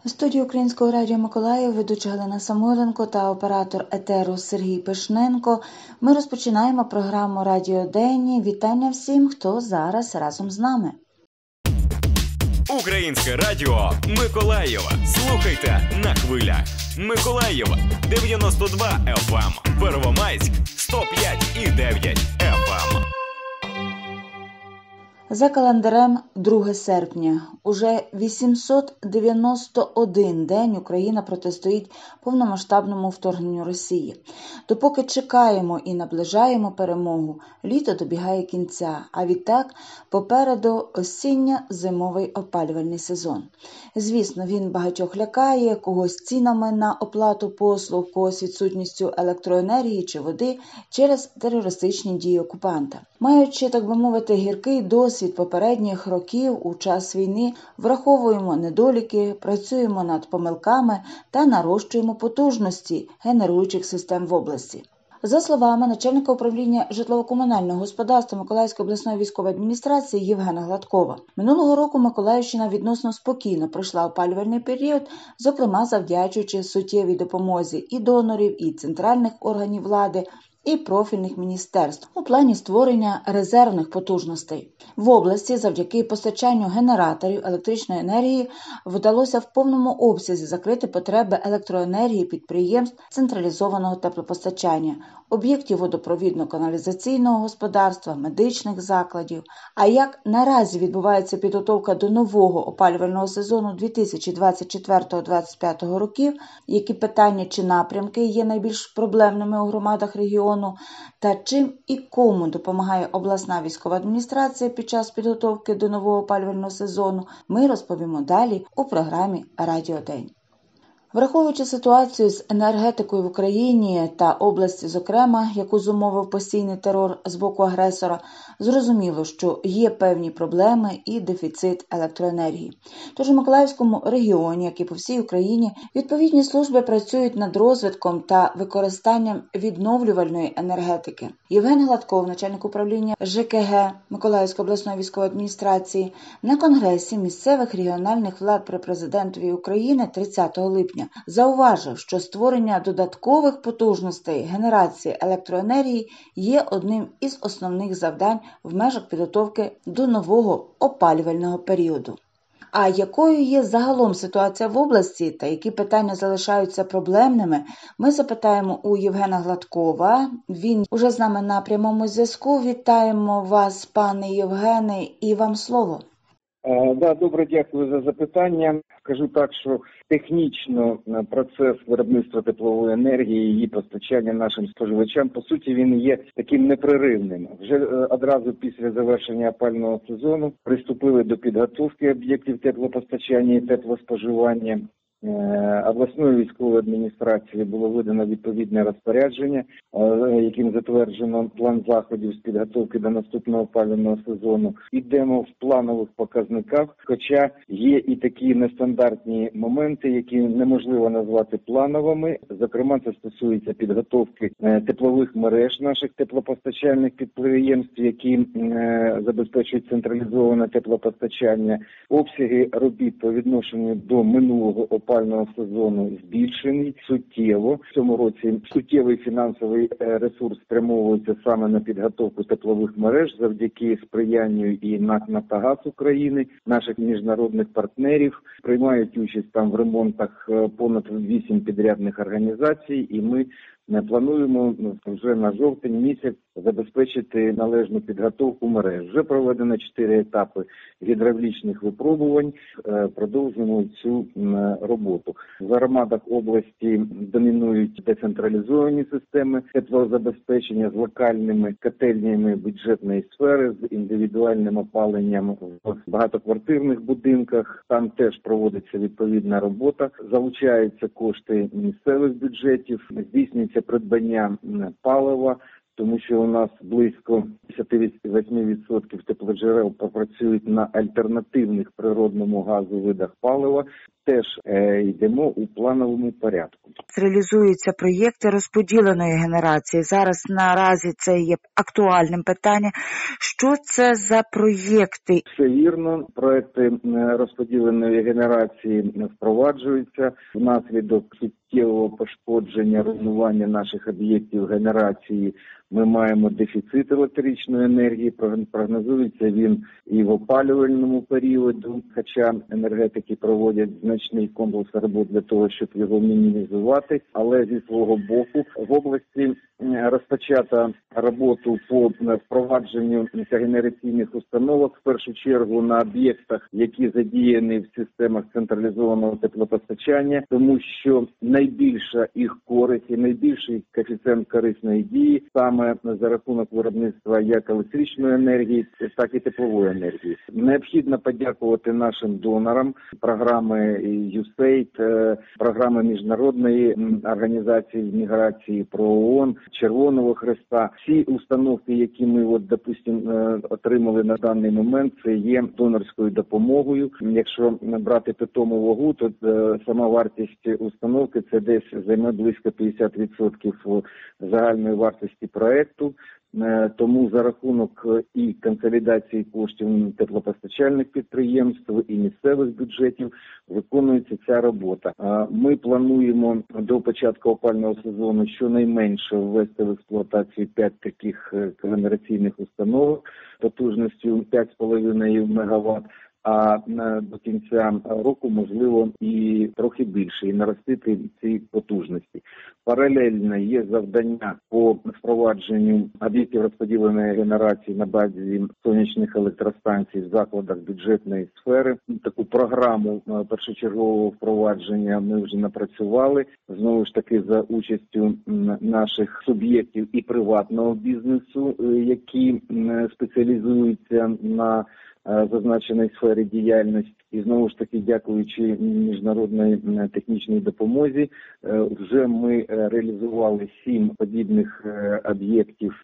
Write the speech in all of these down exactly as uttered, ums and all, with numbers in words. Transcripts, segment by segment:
У студії Українського радіо Миколаїв ведуча Галина Самойленко та оператор етеру Сергій Пишненко. Ми розпочинаємо програму «Радіо День». Вітання всім, хто зараз разом з нами. Українське радіо Миколаєва. Слухайте на хвилях. Миколаєва дев'яносто два еф ем, Первомайськ сто п'ять і дев'ять еф ем. За календарем друге серпня. Уже вісімсот дев'яносто один день Україна протистоїть повномасштабному вторгненню Росії. Допоки чекаємо і наближаємо перемогу, літо добігає кінця, а відтак попереду осінньо-зимовий опалювальний сезон. Звісно, він багатьох лякає, когось цінами на оплату послуг, когось відсутністю електроенергії чи води через терористичні дії окупанта. Маючи, так би мовити, гіркий досвід попередніх років у час війни, враховуємо недоліки, працюємо над помилками та нарощуємо потужності генеруючих систем в області. За словами начальника управління житлово-комунального господарства Миколаївської обласної військової адміністрації Євгена Гладкова, минулого року Миколаївщина відносно спокійно пройшла опалювальний період, зокрема завдячуючи суттєвій допомозі і донорів, і центральних органів влади, і профільних міністерств у плані створення резервних потужностей. В області завдяки постачанню генераторів електричної енергії вдалося в повному обсязі закрити потреби електроенергії підприємств централізованого теплопостачання, об'єктів водопровідно-каналізаційного господарства, медичних закладів. А як наразі відбувається підготовка до нового опалювального сезону дві тисячі двадцять четвертого - двадцять п'ятого років, які питання чи напрямки є найбільш проблемними у громадах регіону, та чим і кому допомагає обласна військова адміністрація під час підготовки до нового опалювального сезону, ми розповімо далі у програмі «Радіо День». Враховуючи ситуацію з енергетикою в Україні та області, зокрема, яку зумовив постійний терор з боку агресора, зрозуміло, що є певні проблеми і дефіцит електроенергії. Тож у Миколаївському регіоні, як і по всій Україні, відповідні служби працюють над розвитком та використанням відновлювальної енергетики. Євген Гладков, начальник управління ЖКГ Миколаївської обласної військової адміністрації, на Конгресі місцевих регіональних влад при президентові України тридцятого липня зауважив, що створення додаткових потужностей генерації електроенергії є одним із основних завдань в межах підготовки до нового опалювального періоду. А якою є загалом ситуація в області та які питання залишаються проблемними, ми запитаємо у Євгена Гладкова. Він уже з нами на прямому зв'язку. Вітаємо вас, пане Євгене, і вам слово. Да, добре, дякую за запитання. Скажу так, що технічно процес виробництва теплової енергії, її постачання нашим споживачам, по суті, він є таким непреривним. Вже одразу після завершення опалювального сезону приступили до підготовки об'єктів теплопостачання і теплоспоживання. Обласною військовою адміністрацією було видано відповідне розпорядження, яким затверджено план заходів з підготовки до наступного опалювального сезону. Ідемо в планових показниках, хоча є і такі нестандартні моменти, які неможливо назвати плановими. Зокрема, це стосується підготовки теплових мереж наших теплопостачальних підприємств, які забезпечують централізоване теплопостачання. Обсяги робіт по відношенню до минулого опалювального опалювального сезону збільшений суттєво. В цьому році суттєвий фінансовий ресурс спрямовується саме на підготовку теплових мереж завдяки сприянню і НАК «Нафтогаз України», наших міжнародних партнерів. Приймають участь там в ремонтах понад вісім підрядних організацій, і ми плануємо вже на жовтень місяць забезпечити належну підготовку мереж. Вже проведено чотири етапи гідравлічних випробувань. Продовжуємо цю роботу. В громадах області домінують децентралізовані системи теплозабезпечення з локальними котельнями бюджетної сфери, з індивідуальним опаленням в багатоквартирних будинках. Там теж проводиться відповідна робота. Залучаються кошти місцевих бюджетів, здійснюється придбання палива тому що у нас близько п'ятдесят вісім відсотків теплоджерел попрацюють на альтернативних природному газу видах палива. Теж е, йдемо у плановому порядку. Реалізуються проєкти розподіленої генерації. Зараз наразі це є актуальним питанням. Що це за проєкти? Все вірно. Проекти розподіленої генерації впроваджуються внаслідок суттєвого пошкодження, руйнування наших об'єктів генерації. Ми маємо дефіцит електричної енергії, прогнозується він і в опалювальному періоду, хоча енергетики проводять значний комплекс робот для того, щоб його мінімізувати, але зі свого боку в області розпочата роботу по впровадженню генераційних установок, в першу чергу на об'єктах, які задіяні в системах централізованого теплопостачання, тому що найбільша їх користь і найбільший коефіцієнт корисної дії саме за рахунок виробництва як електричної енергії, так і теплової енергії. Необхідно подякувати нашим донорам, програми ю сей ай ді, програми Міжнародної організації з міграції, про ООН, Червоного Хреста. Всі установки, які ми, от, допустимо, отримали на даний момент, це є донорською допомогою. Якщо брати питому вагу, то сама вартість установки це десь займе близько п'ятдесят відсотків загальної вартості проекту. Тому за рахунок і консолідації коштів теплопостачальних підприємств, і місцевих бюджетів виконується ця робота. Ми плануємо до початку опалювального сезону щонайменше ввести в експлуатацію п'ять таких когенераційних установок потужністю п'ять з половиною мегаватт. А до кінця року, можливо, і трохи більше, і наростити ці потужності. Паралельно є завдання по впровадженню об'єктів розподіленої генерації на базі сонячних електростанцій в закладах бюджетної сфери. Таку програму першочергового впровадження ми вже напрацювали, знову ж таки за участю наших суб'єктів і приватного бізнесу, які спеціалізуються на зазначеної сфері діяльності. І знову ж таки, дякуючи міжнародної технічній допомозі, вже ми реалізували сім подібних об'єктів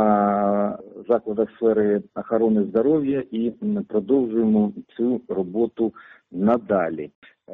на закладах сфери охорони здоров'я і продовжуємо цю роботу надалі.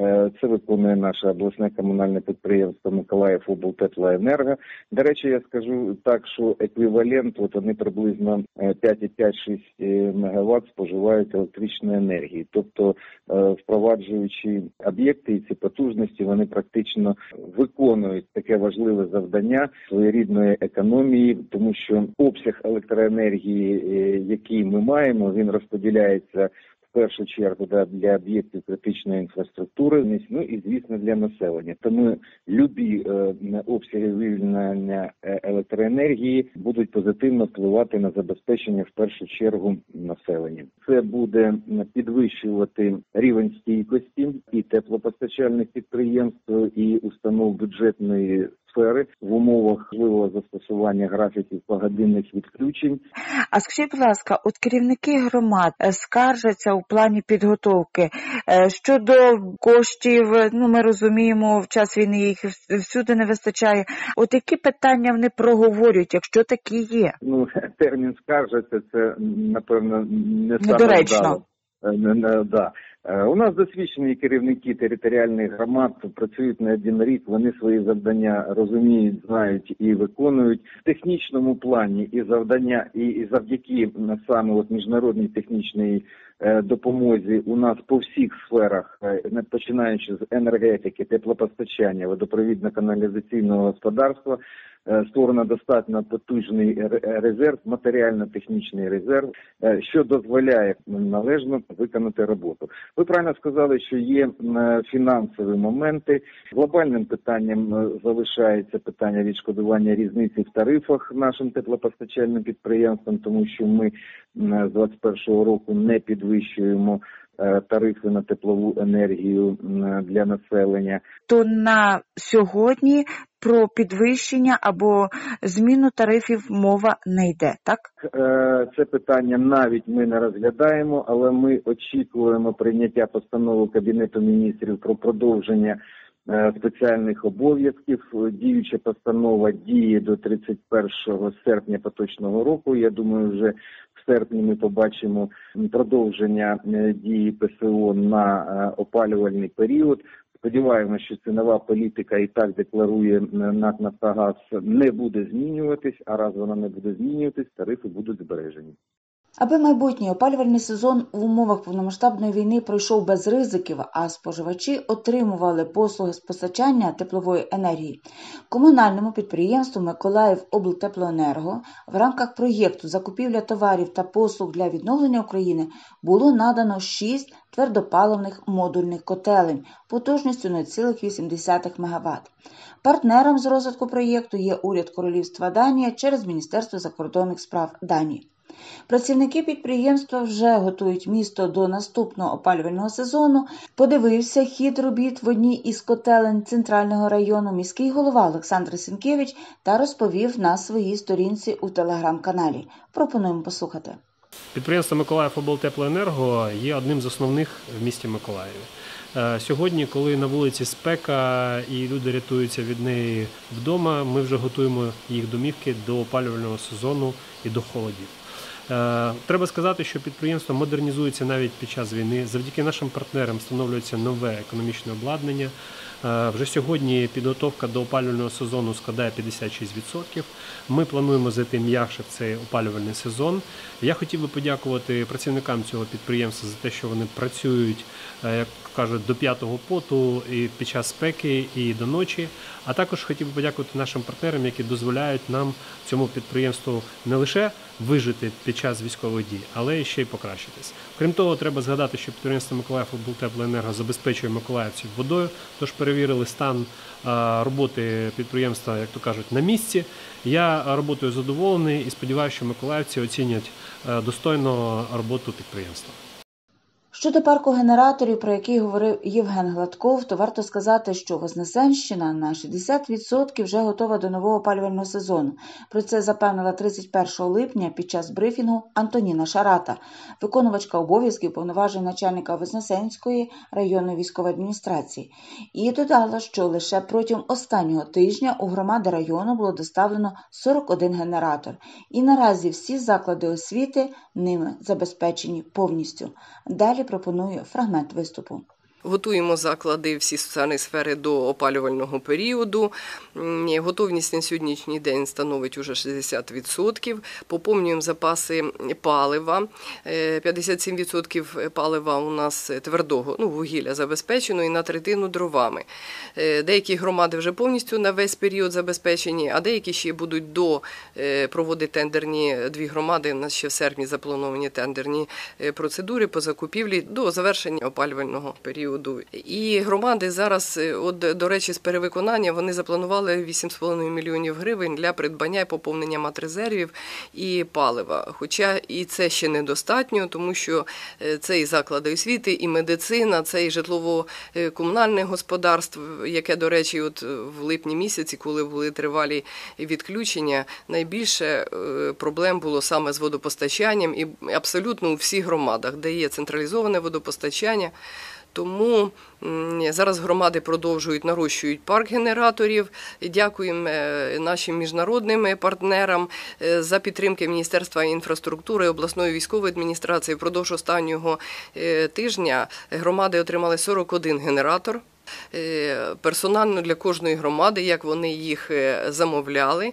Це виконує наше обласне комунальне підприємство Миколаївоблтеплоенерго. До речі, я скажу так, що еквівалент, от вони приблизно п'ять і п'ять - шість мегаватт споживають електричної енергії. Тобто, впроваджуючи об'єкти і ці потужності, вони практично виконують таке важливе завдання своєрідної економії, тому що обсяг електроенергії, який ми маємо, він розподіляється в першу чергу да, для об'єктів критичної інфраструктури, ну і, звісно, для населення. Тому любі е, обсяги вивільнення електроенергії будуть позитивно впливати на забезпечення, в першу чергу, населення. Це буде підвищувати рівень стійкості і теплопостачальних підприємств, і установ бюджетної сфери в умовах можливого застосування графіків погодинних відключень. А скажіть, будь ласка, от керівники громад скаржаться у плані підготовки щодо коштів, ну ми розуміємо, в час війни їх всюди не вистачає. От які питання вони проговорюють, якщо такі є? Ну, термін скаржаться, це, напевно, не недоречно. Не, да. У нас досвідчені керівники територіальних громад працюють не один рік, вони свої завдання розуміють, знають і виконують. В технічному плані і завдання, і, і завдяки саме от міжнародній технічній е, допомозі у нас по всіх сферах, е, починаючи з енергетики, теплопостачання, водопровідно-каналізаційного господарства, е, створено достатньо потужний резерв, матеріально-технічний резерв, е, що дозволяє належно виконати роботу. Ви правильно сказали, що є фінансові моменти. Глобальним питанням залишається питання відшкодування різниці в тарифах нашим теплопостачальним підприємствам, тому що ми з двадцять першого року не підвищуємо тарифи на теплову енергію для населення. То на сьогодні про підвищення або зміну тарифів мова не йде, так? Це питання навіть ми не розглядаємо, але ми очікуємо прийняття постанови Кабінету міністрів про продовження спеціальних обов'язків. Діюча постанова діє до тридцять першого серпня поточного року. Я думаю, вже в серпні ми побачимо продовження дії ПСО на опалювальний період. Сподіваємося, що цінова політика, і так декларує НАК «Нафтогаз», не буде змінюватись, а раз вона не буде змінюватись, тарифи будуть збережені. Аби майбутній опалювальний сезон в умовах повномасштабної війни пройшов без ризиків, а споживачі отримували послуги з постачання теплової енергії, комунальному підприємству «Миколаївоблтеплоенерго» в рамках проєкту «Закупівля товарів та послуг для відновлення України» було надано шість твердопаливних модульних котелень потужністю нуль цілих вісім десятих мегаватт. Партнером з розвитку проєкту є уряд Королівства Данія через Міністерство закордонних справ Данії. Працівники підприємства вже готують місто до наступного опалювального сезону. Подивився хід робіт в одній із котелень центрального району міський голова Олександр Сінкевич та розповів на своїй сторінці у телеграм-каналі. Пропонуємо послухати. Підприємство «Миколаївоблтеплоенерго» є одним з основних в місті Миколаєві. Сьогодні, коли на вулиці спека і люди рятуються від неї вдома, ми вже готуємо їх домівки до опалювального сезону і до холодів. Треба сказати, що підприємство модернізується навіть під час війни. Завдяки нашим партнерам встановлюється нове економічне обладнання. Вже сьогодні підготовка до опалювального сезону складає п'ятдесят шість відсотків. Ми плануємо зайти м'якше в цей опалювальний сезон. Я хотів би подякувати працівникам цього підприємства за те, що вони працюють, як кажуть, до п'ятого поту і під час спеки, і до ночі. А також хотів би подякувати нашим партнерам, які дозволяють нам, цьому підприємству, не лише вижити під час військових дій, але ще й покращитись. Крім того, треба згадати, що підприємство «Миколаївоблтеплоенерго» забезпечує миколаївців водою, тож перевірили стан роботи підприємства, як то кажуть, на місці. Я роботою задоволений і сподіваюся, що миколаївці оцінять достойно роботу підприємства. Щодо парку генераторів, про який говорив Євген Гладков, то варто сказати, що Вознесенщина на шістдесят відсотків вже готова до нового опалювального сезону. Про це запевнила тридцять першого липня під час брифінгу Антоніна Шарата, виконувачка обов'язків повноважень начальника Вознесенської районної військової адміністрації. І додала, що лише протягом останнього тижня у громади району було доставлено сорок один генератор. І наразі всі заклади освіти ними забезпечені повністю. Далі пропоную фрагмент виступу. Готуємо заклади, всі соціальні сфери до опалювального періоду. Готовність на сьогоднішній день становить уже шістдесят відсотків. Поповнюємо запаси палива. п'ятдесят сім відсотків палива у нас твердого, ну, вугілля забезпечено і на третину дровами. Деякі громади вже повністю на весь період забезпечені, а деякі ще будуть до проводити тендерні, дві громади, у нас ще в серпні заплановані тендерні процедури по закупівлі до завершення опалювального періоду. І громади зараз, от, до речі, з перевиконання, вони запланували вісім з половиною мільйонів гривень для придбання і поповнення матрезервів і палива. Хоча і це ще недостатньо, тому що це і заклади освіти, і медицина, це і житлово-комунальне господарство, яке, до речі, от в липні місяці, коли були тривалі відключення, найбільше проблем було саме з водопостачанням і абсолютно у всіх громадах, де є централізоване водопостачання. Тому зараз громади продовжують, нарощують парк генераторів. Дякуємо нашим міжнародним партнерам за підтримки Міністерства інфраструктури, обласної військової адміністрації. Впродовж останнього тижня громади отримали сорок один генератор. Персонально для кожної громади, як вони їх замовляли,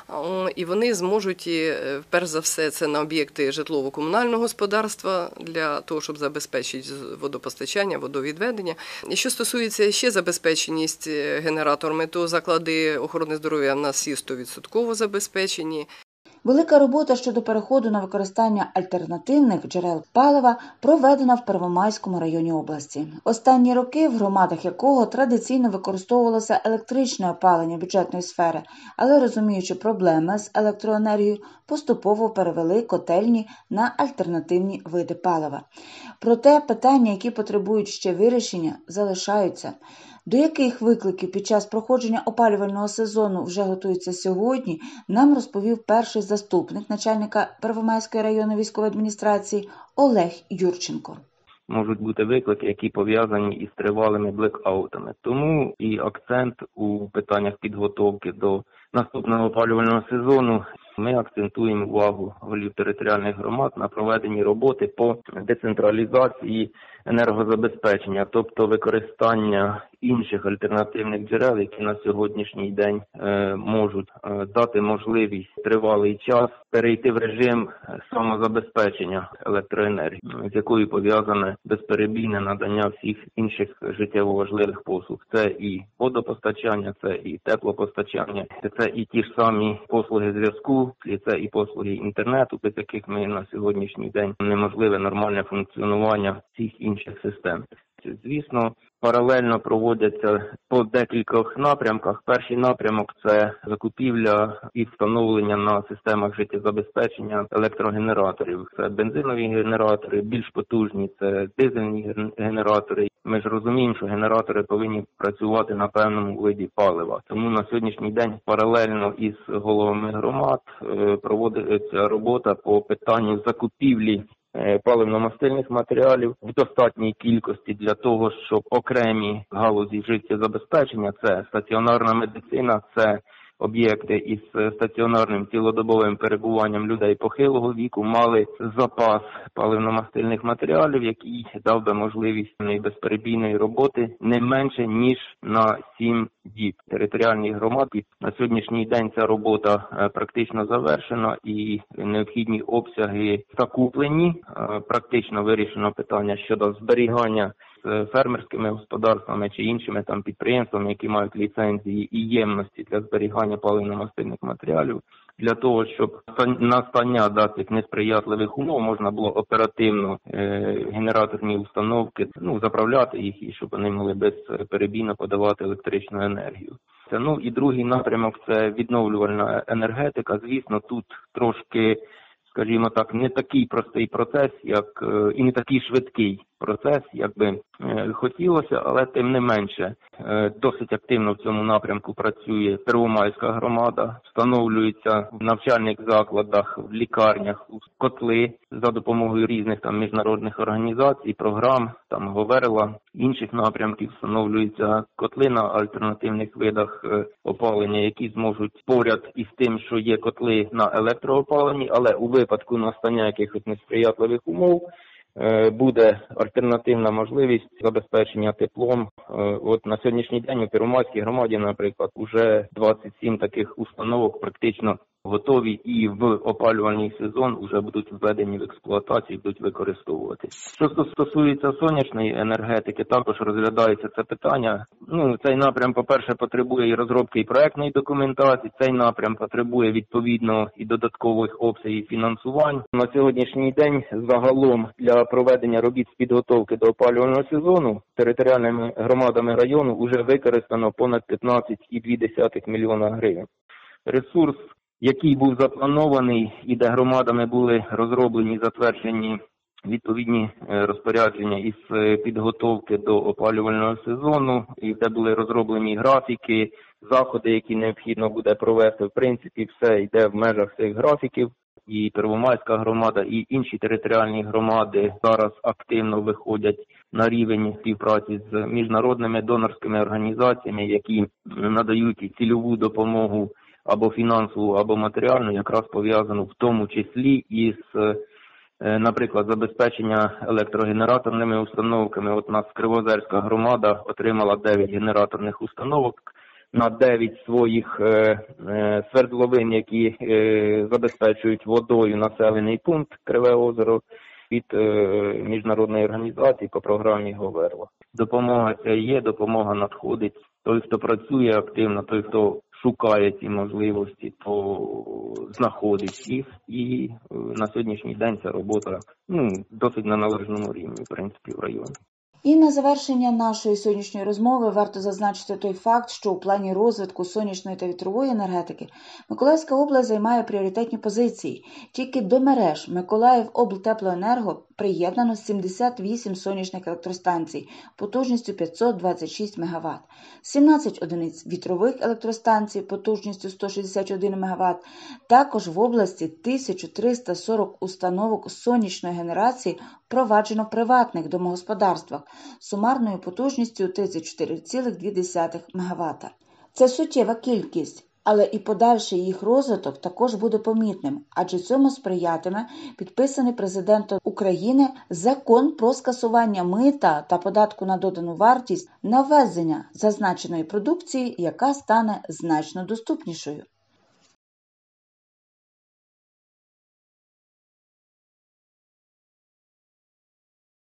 і вони зможуть, перш за все, це на об'єкти житлово-комунального господарства, для того, щоб забезпечити водопостачання, водовідведення. І що стосується ще забезпеченість генераторами, то заклади охорони здоров'я в нас всі сто відсотків забезпечені. Велика робота щодо переходу на використання альтернативних джерел палива проведена в Первомайському районі області. Останні роки в громадах якого традиційно використовувалося електричне опалення бюджетної сфери, але розуміючи проблеми з електроенергією, поступово перевели котельні на альтернативні види палива. Проте питання, які потребують ще вирішення, залишаються. До яких викликів під час проходження опалювального сезону вже готуються сьогодні, нам розповів перший заступник начальника Первомайської районної військової адміністрації Олег Юрченко. можуть бути виклики, які пов'язані із тривалими блекаутами. Тому і акцент у питаннях підготовки до наступного опалювального сезону ми акцентуємо увагу голів територіальних громад на проведенні роботи по децентралізації енергозабезпечення, тобто використання інших альтернативних джерел, які на сьогоднішній день е, можуть е, дати можливість тривалий час перейти в режим самозабезпечення електроенергії, з якою пов'язане безперебійне надання всіх інших життєво важливих послуг. Це і водопостачання, це і теплопостачання, це і ті ж самі послуги зв'язку, це і послуги інтернету, без яких ми на сьогоднішній день неможливе нормальне функціонування всіх інших систем. Звісно, паралельно проводяться по декількох напрямках. Перший напрямок – це закупівля і встановлення на системах життєзабезпечення електрогенераторів. Це бензинові генератори, більш потужні, це дизельні генератори. Ми ж розуміємо, що генератори повинні працювати на певному виді палива. Тому на сьогоднішній день паралельно із головами громад проводиться робота по питанню закупівлі паливно-мастильних матеріалів в достатній кількості для того, щоб окремі галузі життєзабезпечення, це стаціонарна медицина, це об'єкти із стаціонарним цілодобовим перебуванням людей похилого віку, мали запас паливно-мастильних матеріалів, який дав би можливість безперебійної роботи не менше, ніж на сім діб. Територіальні громади на сьогоднішній день ця робота практично завершена і необхідні обсяги закуплені. Практично вирішено питання щодо зберігання з фермерськими господарствами чи іншими там підприємствами, які мають ліцензії і ємності для зберігання паливно-мастильних матеріалів, для того, щоб настання датих несприятливих умов можна було оперативно е, генераторні установки ну, заправляти їх і щоб вони могли безперебійно подавати електричну енергію. Це, ну і другий напрямок – це відновлювальна енергетика. Звісно, тут трошки, скажімо так, не такий простий процес, як і не такий швидкий процес, як би хотілося, але тим не менше досить активно в цьому напрямку працює Первомайська громада, встановлюються в навчальних закладах, в лікарнях котли за допомогою різних там міжнародних організацій, програм, там Говерла, інших напрямків встановлюються котли на альтернативних видах опалення, які зможуть поряд із тим, що є котли на електроопаленні, але у випадку настання якихось несприятливих умов буде альтернативна можливість забезпечення теплом. От на сьогоднішній день у Первомайській громаді, наприклад, уже двадцять сім таких установок практично готові і в опалювальний сезон вже будуть введені в експлуатацію, будуть використовувати. Що стосується сонячної енергетики, також розглядається це питання. Ну, цей напрям, по-перше, потребує і розробки і проектної документації, цей напрям потребує відповідно і додаткових обсягів фінансувань. На сьогоднішній день загалом для проведення робіт з підготовки до опалювального сезону територіальними громадами району вже використано понад п'ятнадцять цілих дві десятих мільйона гривень. Ресурс, який був запланований і де громадами були розроблені, затверджені відповідні розпорядження із підготовки до опалювального сезону, і де були розроблені графіки, заходи, які необхідно буде провести. В принципі, все йде в межах цих графіків. І Первомайська громада, і інші територіальні громади зараз активно виходять на рівень співпраці з міжнародними донорськими організаціями, які надають цільову допомогу або фінансову, або матеріальну, якраз пов'язану в тому числі із, наприклад, забезпечення електрогенераторними установками. От у нас Кривозерська громада отримала дев'ять генераторних установок на дев'ять своїх е, е, свердловин, які е, забезпечують водою населений пункт Криве озеро від е, міжнародної організації по програмі Говерла. Допомога ця є, допомога надходить. Той, хто працює активно, той, хто шукає ці можливості, то знаходить їх. І на сьогоднішній день ця робота ну, досить на належному рівні, в принципі, в районі. І на завершення нашої сьогоднішньої розмови варто зазначити той факт, що у плані розвитку сонячної та вітрової енергетики Миколаївська область займає пріоритетні позиції. Тільки до мереж Миколаївоблтеплоенерго приєднано сімдесят вісім сонячних електростанцій потужністю п'ятсот двадцять шість мегаватт, сімнадцять одиниць вітрових електростанцій потужністю сто шістдесят один мегаватт. Також в області тисяча триста сорок установок сонячної генерації впроваджено в приватних домогосподарствах сумарною потужністю тридцять чотири цілих дві десятих мегаватта. Це суттєва кількість, але і подальший їх розвиток також буде помітним, адже цьому сприятиме підписаний президентом України закон про скасування мита та податку на додану вартість на ввезення зазначеної продукції, яка стане значно доступнішою.